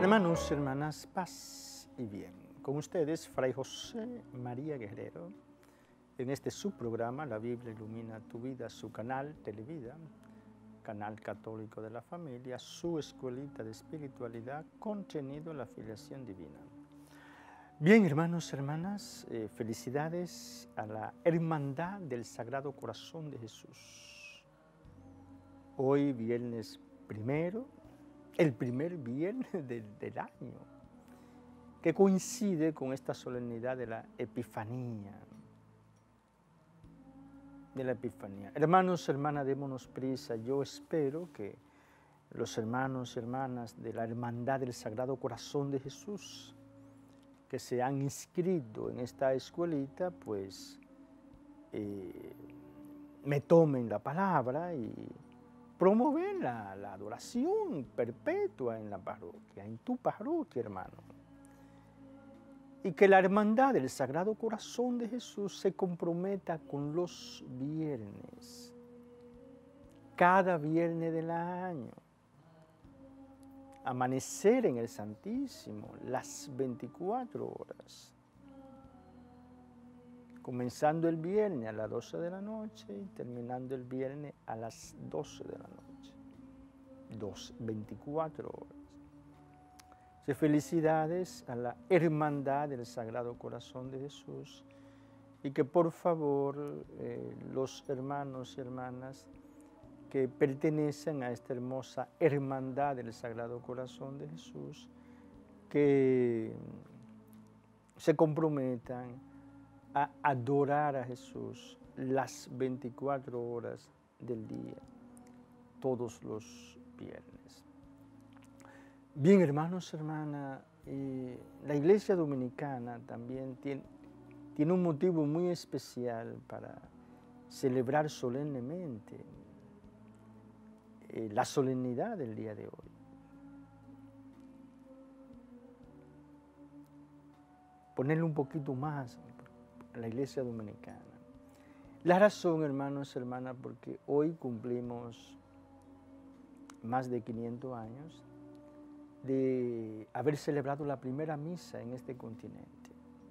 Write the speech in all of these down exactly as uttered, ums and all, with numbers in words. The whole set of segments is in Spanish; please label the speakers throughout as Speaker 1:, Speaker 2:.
Speaker 1: Hermanos, hermanas, paz y bien. Con ustedes, Fray José María Guerrero, en este subprograma, La Biblia Ilumina Tu Vida, su canal Televida, canal católico de la familia, su escuelita de espiritualidad, contenido en la filiación divina. Bien, hermanos, hermanas, eh, felicidades a la Hermandad del Sagrado Corazón de Jesús. Hoy, viernes primero, el primer viernes del, del año, que coincide con esta solemnidad de la Epifanía. De la Epifanía. Hermanos, hermanas, démonos prisa. Yo espero que los hermanos y hermanas de la Hermandad del Sagrado Corazón de Jesús, que se han inscrito en esta escuelita, pues eh, me tomen la palabra y promover la, la adoración perpetua en la parroquia, en tu parroquia, hermano. Y que la hermandad del Sagrado Corazón de Jesús se comprometa con los viernes, cada viernes del año, amanecer en el Santísimo las veinticuatro horas, comenzando el viernes a las doce de la noche y terminando el viernes a las doce de la noche, Dos, veinticuatro horas. De felicidades a la Hermandad del Sagrado Corazón de Jesús y que por favor eh, los hermanos y hermanas que pertenecen a esta hermosa Hermandad del Sagrado Corazón de Jesús, que se comprometan a adorar a Jesús las veinticuatro horas del día, todos los viernes. Bien, hermanos, hermanas, eh, la Iglesia Dominicana también tiene, tiene un motivo muy especial para celebrar solemnemente eh, la solemnidad del día de hoy. Ponerle un poquito más a la Iglesia Dominicana. La razón, hermanos y hermanas, porque hoy cumplimos más de quinientos años de haber celebrado la primera misa en este continente.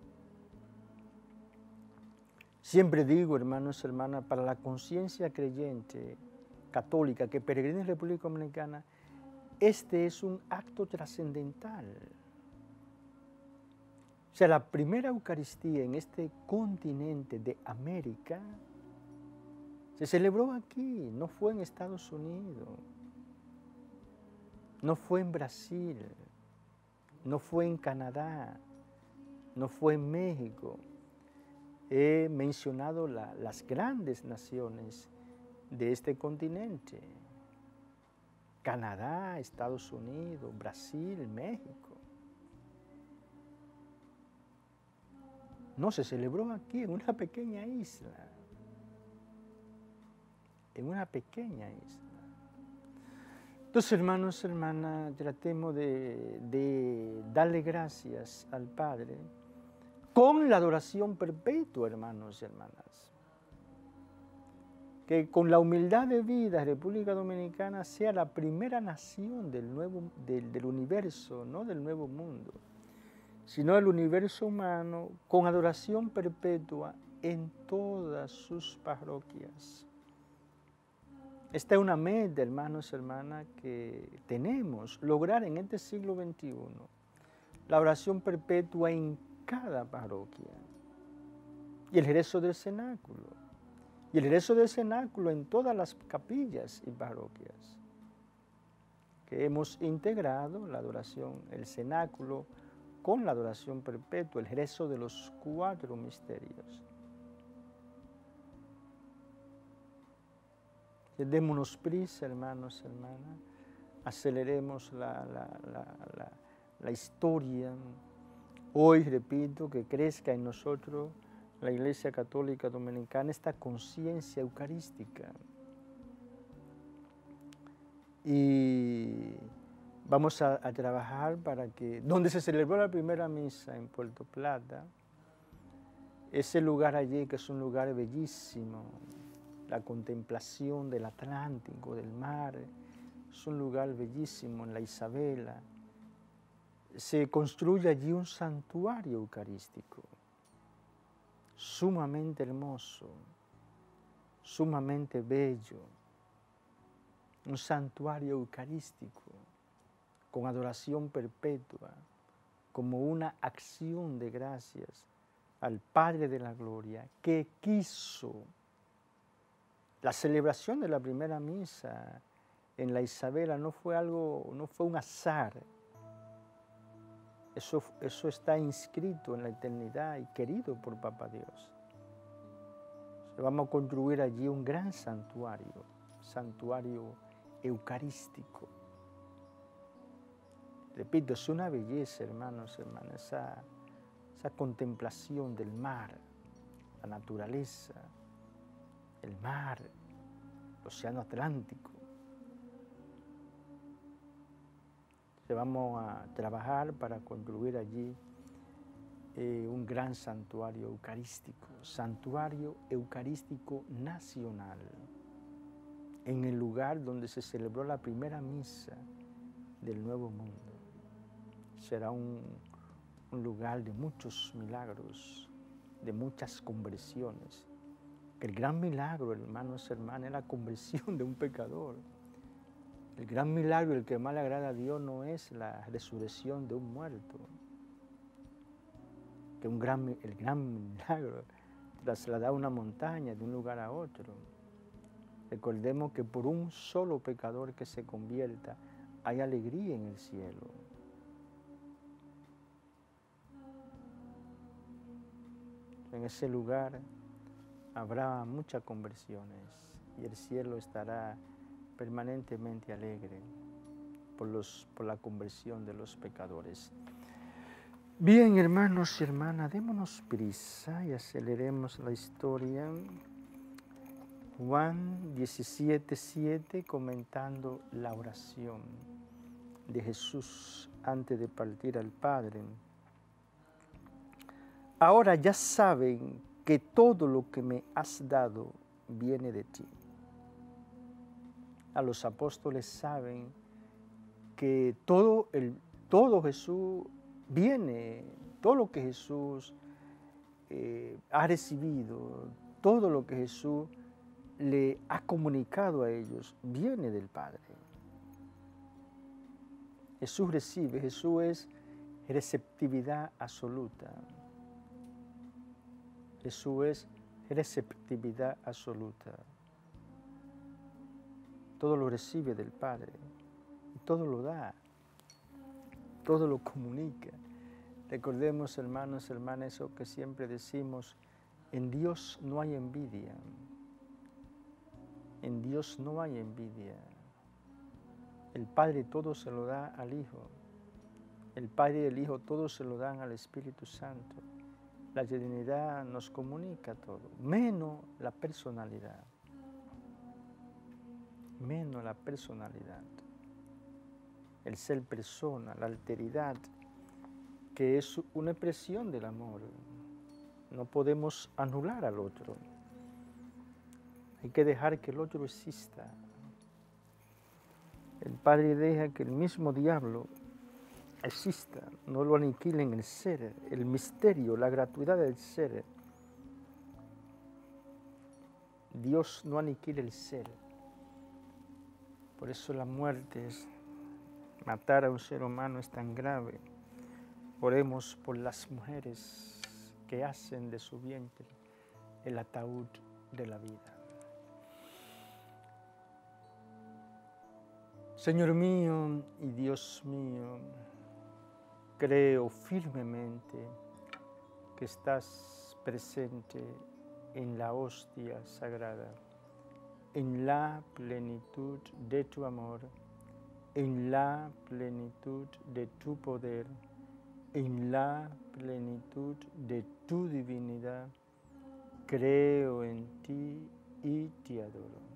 Speaker 1: Siempre digo, hermanos y hermanas, para la conciencia creyente católica que peregrina en República Dominicana, este es un acto trascendental. O sea, la primera Eucaristía en este continente de América se celebró aquí, no fue en Estados Unidos. No fue en Brasil, no fue en Canadá, no fue en México. He mencionado la, las grandes naciones de este continente. Canadá, Estados Unidos, Brasil, México. No, se celebró aquí, en una pequeña isla. En una pequeña isla. Entonces, hermanos, hermanas, tratemos de, de darle gracias al Padre con la adoración perpetua, hermanos y hermanas. Que con la humildad de vida, República Dominicana sea la primera nación del, nuevo, del, del universo, no del nuevo mundo, sino del universo humano, con adoración perpetua en todas sus parroquias. Esta es una meta, hermanos y hermanas, que tenemos, lograr en este siglo veintiuno, la oración perpetua en cada parroquia, y el rezo del cenáculo, y el rezo del cenáculo en todas las capillas y parroquias, que hemos integrado la adoración, el cenáculo, con la adoración perpetua, el rezo de los cuatro misterios. Démonos prisa, hermanos y hermanas, aceleremos la, la, la, la, la historia. Hoy, repito, que crezca en nosotros, la Iglesia Católica Dominicana, esta conciencia eucarística. Y vamos a, a trabajar para que, donde se celebró la primera misa en Puerto Plata, ese lugar allí, que es un lugar bellísimo, la contemplación del Atlántico, del mar, es un lugar bellísimo en la Isabela, se construye allí un santuario eucarístico, sumamente hermoso, sumamente bello, un santuario eucarístico con adoración perpetua, como una acción de gracias al Padre de la Gloria, que quiso. La celebración de la primera misa en la Isabela no fue algo, no fue un azar. Eso, eso está inscrito en la eternidad y querido por Papá Dios. Vamos a construir allí un gran santuario, santuario eucarístico. Repito, es una belleza, hermanos, hermanas, esa, esa contemplación del mar, la naturaleza, el mar, el océano Atlántico. Vamos a trabajar para construir allí eh, un gran santuario eucarístico, santuario eucarístico nacional, en el lugar donde se celebró la primera misa del Nuevo Mundo. Será un, un lugar de muchos milagros, de muchas conversiones. El gran milagro, hermanos y hermanas, es la conversión de un pecador. El gran milagro, el que más le agrada a Dios, no es la resurrección de un muerto, que un gran, el gran milagro trasladar una montaña de un lugar a otro. Recordemos que por un solo pecador que se convierta, hay alegría en el cielo. En ese lugar habrá muchas conversiones y el cielo estará permanentemente alegre por, los, por la conversión de los pecadores. Bien, hermanos y hermanas, démonos prisa y aceleremos la historia. Juan diecisiete, siete, comentando la oración de Jesús antes de partir al Padre. Ahora ya saben que todo lo que me has dado viene de ti. A los apóstoles saben que todo, el, todo Jesús viene, todo lo que Jesús eh, ha recibido, todo lo que Jesús le ha comunicado a ellos, viene del Padre. Jesús recibe, Jesús es receptividad absoluta. Jesús es receptividad absoluta. Todo lo recibe del Padre, y todo lo da, todo lo comunica. Recordemos, hermanos, hermanas, eso que siempre decimos, en Dios no hay envidia, en Dios no hay envidia. El Padre todo se lo da al Hijo, el Padre y el Hijo todo se lo dan al Espíritu Santo. La Trinidad nos comunica todo, menos la personalidad. Menos la personalidad. El ser persona, la alteridad, que es una expresión del amor. No podemos anular al otro. Hay que dejar que el otro exista. El Padre deja que el mismo diablo exista, no lo aniquile en el ser, el misterio, la gratuidad del ser. Dios no aniquila el ser. Por eso la muerte, es matar a un ser humano, es tan grave. Oremos por las mujeres que hacen de su vientre el ataúd de la vida. Señor mío y Dios mío, creo firmemente que estás presente en la hostia sagrada, en la plenitud de tu amor, en la plenitud de tu poder, en la plenitud de tu divinidad. Creo en ti y te adoro.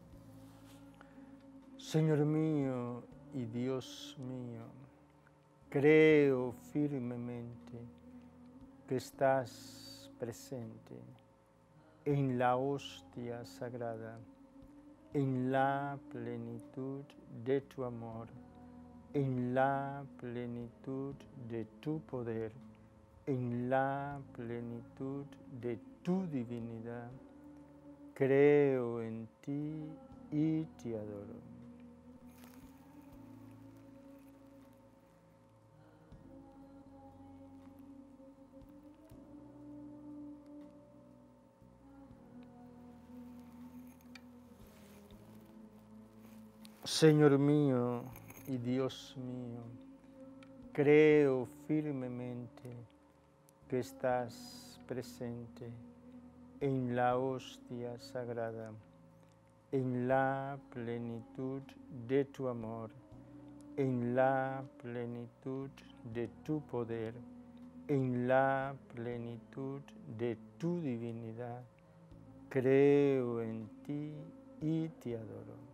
Speaker 1: Señor mío y Dios mío, Creo firmemente que estás presente en la hostia sagrada, en la plenitud de tu amor, en la plenitud de tu poder, en la plenitud de tu divinidad. Creo en ti y te adoro. Señor mío y Dios mío, creo firmemente que estás presente en la hostia sagrada, en la plenitud de tu amor, en la plenitud de tu poder, en la plenitud de tu divinidad. Creo en ti y te adoro.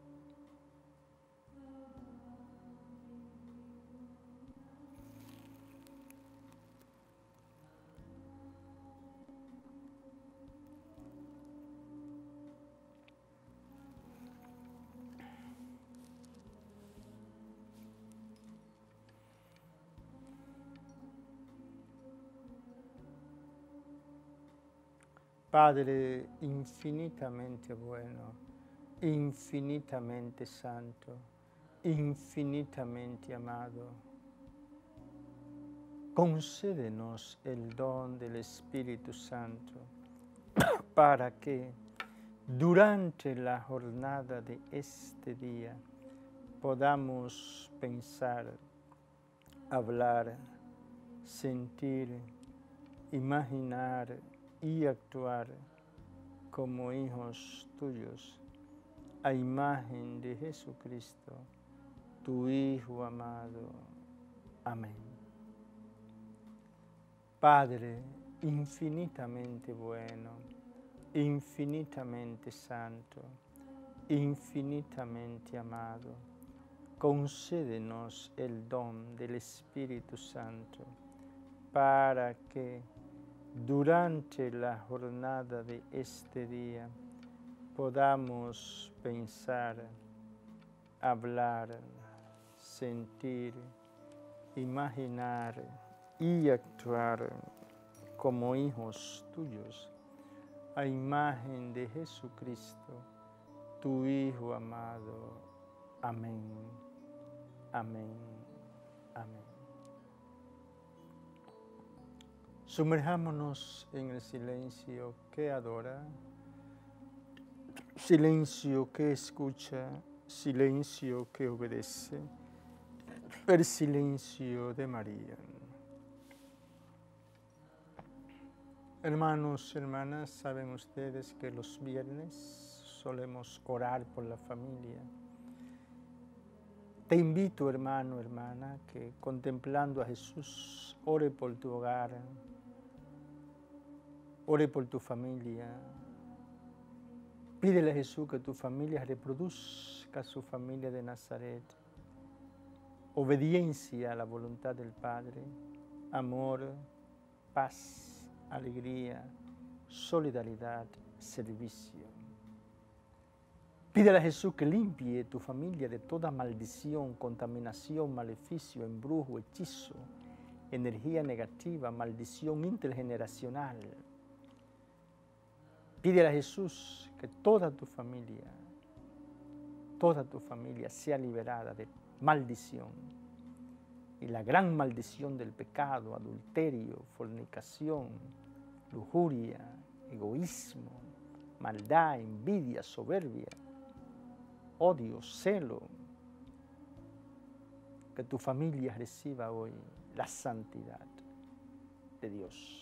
Speaker 1: Padre infinitamente bueno, infinitamente santo, infinitamente amado, concédenos el don del Espíritu Santo para que durante la jornada de este día podamos pensar, hablar, sentir, imaginar y actuar como hijos tuyos, a imagen de Jesucristo, tu Hijo amado. Amén. Padre infinitamente bueno, infinitamente santo, infinitamente amado, concédenos el don del Espíritu Santo para que durante la jornada de este día podamos pensar, hablar, sentir, imaginar y actuar como hijos tuyos, a imagen de Jesucristo, tu Hijo amado. Amén, amén, amén. Sumerjámonos en el silencio que adora, silencio que escucha, silencio que obedece, el silencio de María. Hermanos, hermanas, saben ustedes que los viernes solemos orar por la familia. Te invito, hermano, hermana, que contemplando a Jesús, ore por tu hogar, ore por tu familia. Pídele a Jesús que tu familia reproduzca su familia de Nazaret. Obediencia a la voluntad del Padre, amor, paz, alegría, solidaridad, servicio. Pídele a Jesús que limpie tu familia de toda maldición, contaminación, maleficio, embrujo, hechizo, energía negativa, maldición intergeneracional. Pídele a Jesús que toda tu familia, toda tu familia sea liberada de maldición. Y la gran maldición del pecado, adulterio, fornicación, lujuria, egoísmo, maldad, envidia, soberbia, odio, celo. Que tu familia reciba hoy la santidad de Dios.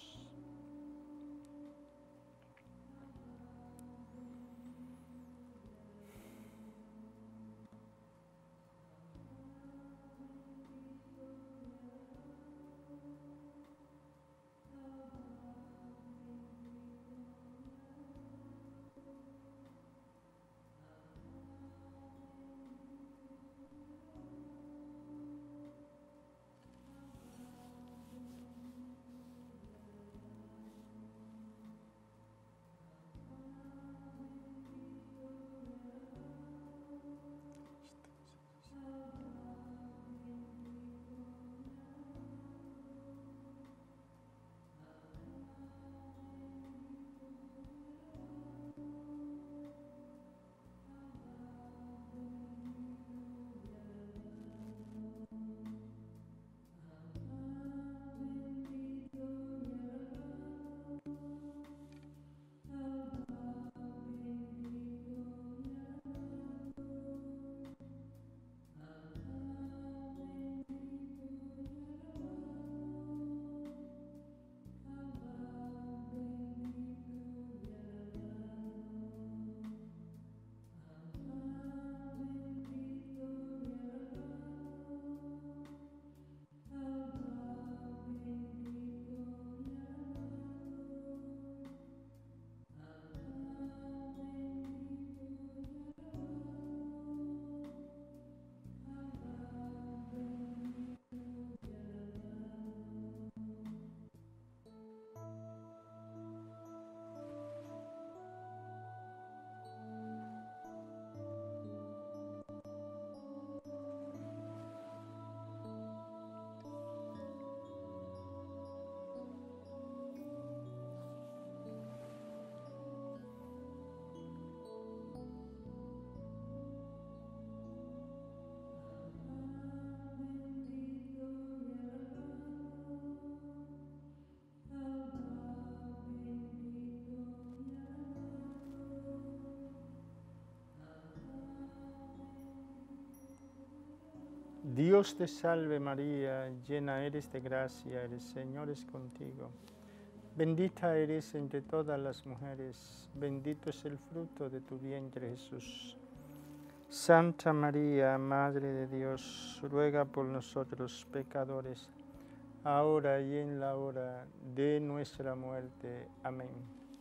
Speaker 1: Dios te salve María, llena eres de gracia, el Señor es contigo. Bendita eres entre todas las mujeres, bendito es el fruto de tu vientre Jesús. Santa María, Madre de Dios, ruega por nosotros pecadores, ahora y en la hora de nuestra muerte. Amén.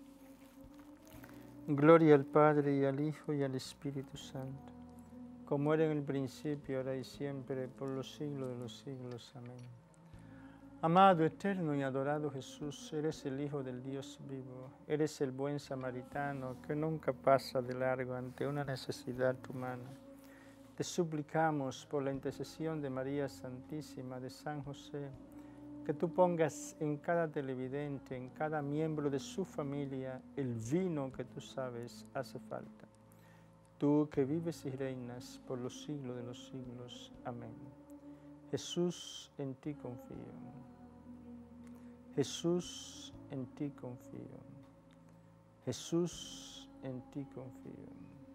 Speaker 1: Gloria al Padre, y al Hijo, y al Espíritu Santo, como era en el principio, ahora y siempre, por los siglos de los siglos. Amén. Amado, eterno y adorado Jesús, eres el Hijo del Dios vivo, eres el buen samaritano que nunca pasa de largo ante una necesidad humana. Te suplicamos por la intercesión de María Santísima, de San José, que tú pongas en cada televidente, en cada miembro de su familia, el vino que tú sabes hace falta. Tú que vives y reinas por los siglos de los siglos. Amén. Jesús, en ti confío. Jesús, en ti confío. Jesús, en ti confío.